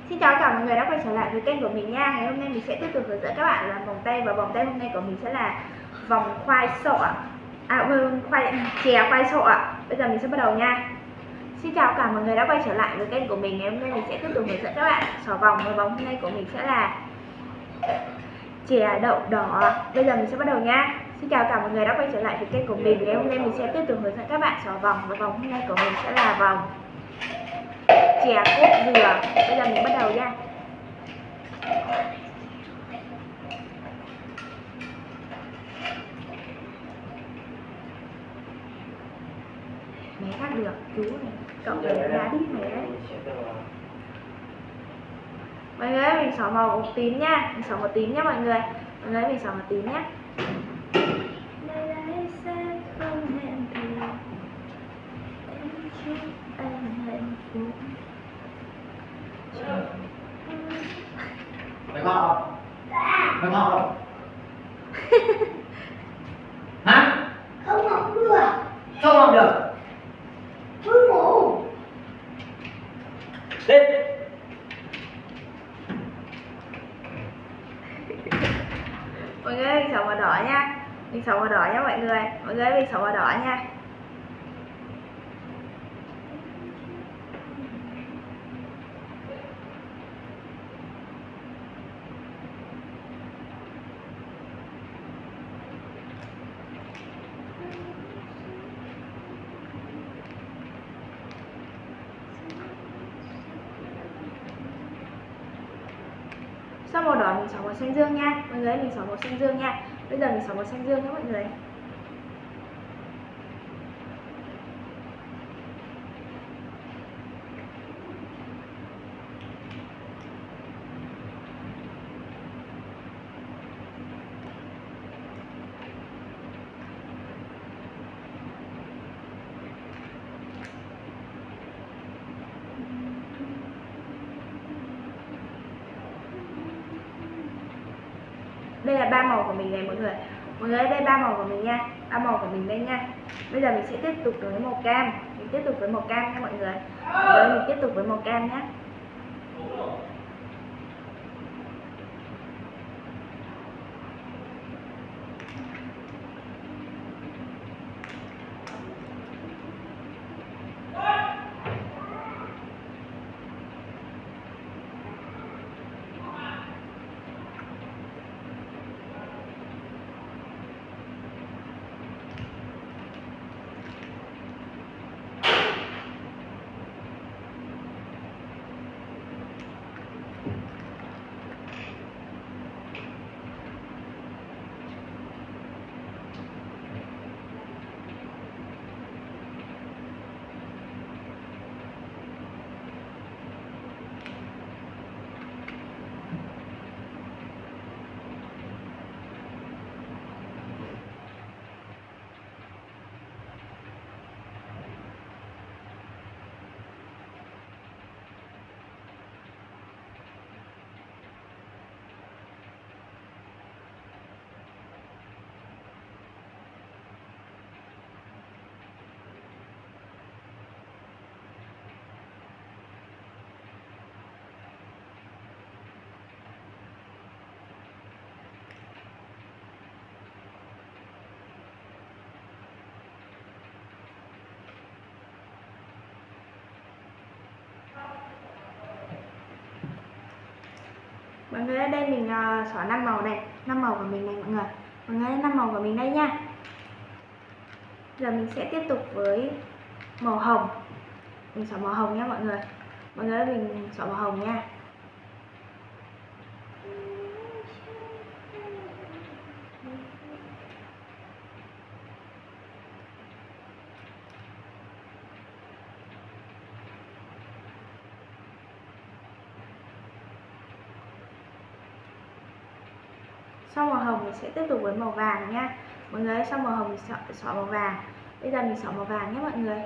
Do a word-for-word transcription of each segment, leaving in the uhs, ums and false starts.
Xin chào cả mọi người đã quay trở lại với kênh của mình nha. Ngày hôm nay mình sẽ tiếp tục hướng dẫn các bạn làm vòng tay, và vòng tay hôm nay của mình sẽ là vòng khoai sọ. À vâng, khoai chè khoai sọ ạ. Bây giờ mình sẽ bắt đầu nha. Xin chào cả mọi người đã quay trở lại với kênh của mình. Ngày hôm nay mình sẽ tiếp tục hướng dẫn các bạn xỏ vòng, và vòng hôm nay của mình sẽ là chè đậu đỏ. Bây giờ mình sẽ bắt đầu nha. Xin chào cả mọi người đã quay trở lại với kênh của mình. Ngày hôm nay mình sẽ tiếp tục hướng dẫn các bạn xỏ vòng, và vòng hôm nay của mình sẽ là vòng chè cốt dừa. Bây giờ mình bắt đầu nha. Mẹ khác được chú này, cậu này đá đít mày đấy. Mọi người ơi, mình xỏ màu tím nha, mình xỏ màu tím nhé mọi người. Mọi người ơi, mình xỏ màu tím nhé. Mày ngọt không? Mày ngọt không? Hả? Không học được. Không học được. Cứ ngủ. Lên. Mọi người ơi, mình xỏ màu đỏ nha. Mình xỏ màu đỏ nha mọi người. Mọi người ơi, mình xỏ màu đỏ nha. Sau màu đỏ mình xỏ màu xanh dương nha. Mọi người ơi, mình xỏ màu xanh dương nha. Bây giờ mình xỏ màu xanh dương nhé mọi người. Đây là ba màu của mình này mọi người. Mọi người ơi, đây ba màu của mình nha. Ba màu của mình đây nha. Bây giờ mình sẽ tiếp tục với màu cam. Mình tiếp tục với màu cam nha mọi người. Mọi người ơi, mình tiếp tục với màu cam nhé. Mọi người ở đây mình uh, xỏ năm màu này, năm màu của mình này mọi người. Mọi người năm màu của mình đây nha. Giờ mình sẽ tiếp tục với màu hồng. Mình xỏ màu hồng nha mọi người. Mọi người ơi, mình xỏ màu hồng nha. Sau màu hồng mình sẽ tiếp tục với màu vàng nha. Mọi người ơi, sau màu hồng mình xỏ, xỏ màu vàng. Bây giờ mình xỏ màu vàng nhé mọi người.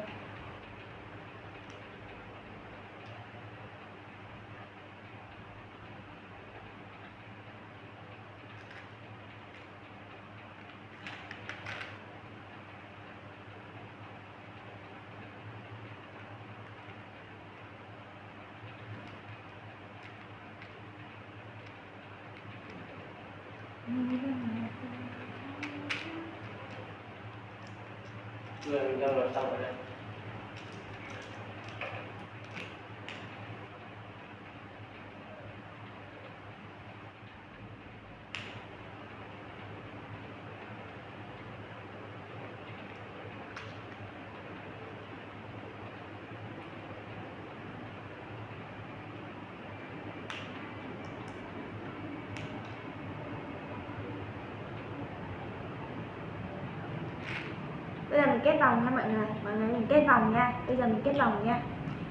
Người mình đâu rồi xong rồi đây. Bây giờ mình kết vòng nha mọi người. Mọi người mình kết vòng nha. Bây giờ mình kết vòng nha.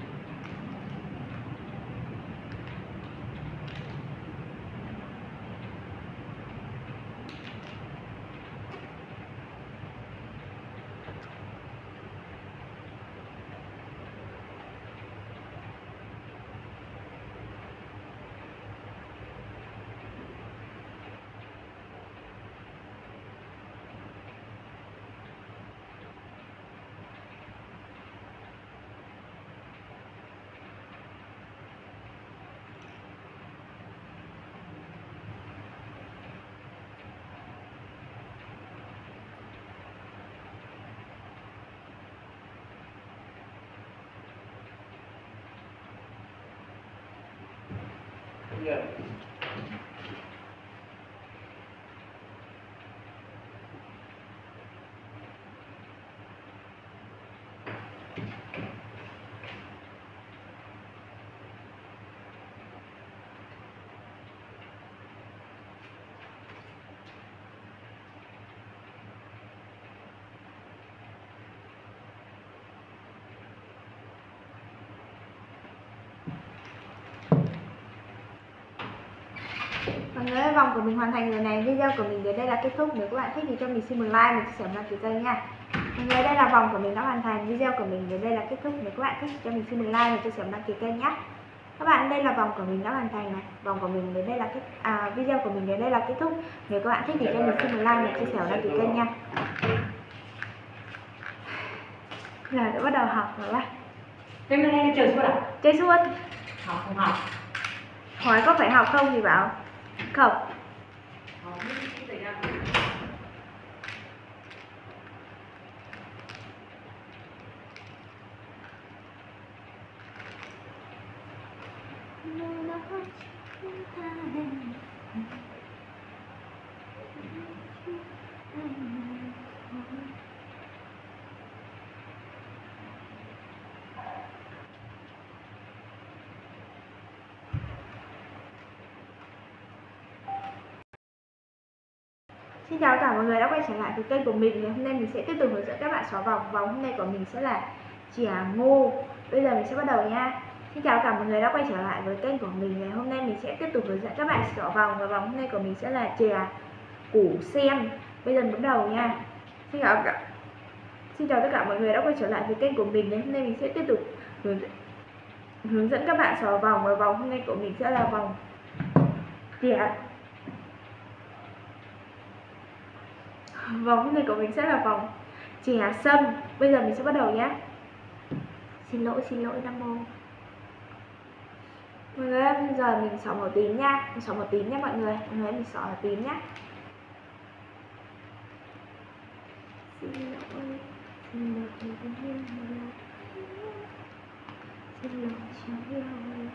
Yeah. Mọi người ơi, vòng của mình hoàn thành rồi này. Video của mình đến đây là kết thúc. Nếu các bạn thích thì cho mình xin một like, một chia sẻ, đăng ký kênh nha. Mọi người, đây là vòng của mình đã hoàn thành. Video của mình đến đây là kết thúc. Nếu các bạn thích thì cho mình xin một like, một chia sẻ, đăng ký kênh nhé. Các bạn, đây là vòng của mình đã hoàn thành này. Vòng của mình đến đây là kết à, video của mình đến đây là kết thúc. Nếu các bạn thích thì cho mình xin một like, một chia sẻ, đăng ký kênh nha. Giờ đã bắt đầu học rồi đấy. Thế hôm nay chơi suốt à? Chơi suốt. Học không học? Hỏi có phải học không thì bảo không. Học biết cái gì đâu. Xin chào tất cả mọi người đã quay trở lại với kênh của mình. Ngày hôm nay mình sẽ tiếp tục hướng dẫn các bạn xóa vòng. Vòng hôm nay của mình sẽ là chè ngô. Bây giờ mình sẽ bắt đầu nha. Xin chào tất cả mọi người đã quay trở lại với kênh của mình. Ngày hôm nay mình sẽ tiếp tục hướng dẫn các bạn xóa vòng, và vòng hôm nay của mình sẽ là chè củ sen. Bây giờ mình bắt đầu nha. Xin chào cả Xin chào tất cả mọi người đã quay trở lại với kênh của mình. Ngày hôm nay mình sẽ tiếp tục hướng dẫn, hướng dẫn các bạn xóa vòng, và vòng hôm nay của mình sẽ là vòng chè Vòng hôm nay của mình sẽ là vòng chè sâm. Bây giờ mình sẽ bắt đầu nhé. Xin lỗi, xin lỗi Nam Mô. Mọi người ơi, bây giờ mình xỏ màu tím nha. Mình xỏ màu tím nha mọi người. Mọi người ơi, mình xỏ màu tím nhá. Xin lỗi, xin lỗi, xin lỗi, xin lỗi, xin lỗi,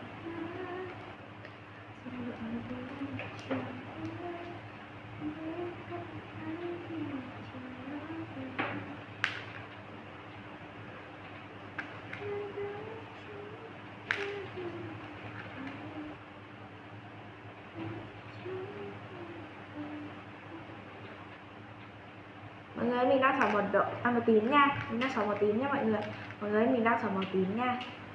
mọi người mình đang xỏ màu đỏ, à, màu tím nha. Mình đang xỏ màu tím nha mọi người. Mọi người mình đang xỏ màu tím nha.